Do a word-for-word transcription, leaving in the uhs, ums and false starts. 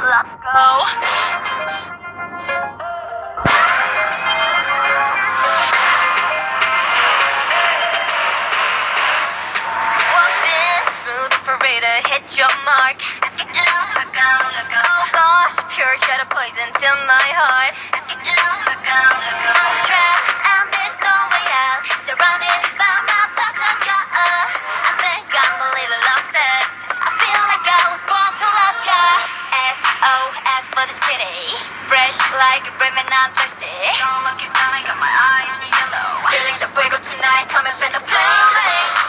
let go. Walked in, smooth operator, hit your mark. Let go, let go. Oh gosh, pure shot of poison to my heart. Let go, let go. I'm trapped and there's no way out. Surrounded by my thoughts of you. I think I'm a little obsessed. I feel like I was born to love ya. S O S for this kitty. Fresh like a raven, I'm thirsty. Don't look at me, got my eye on your yellow. Feeling the fuego tonight, coming from the too late.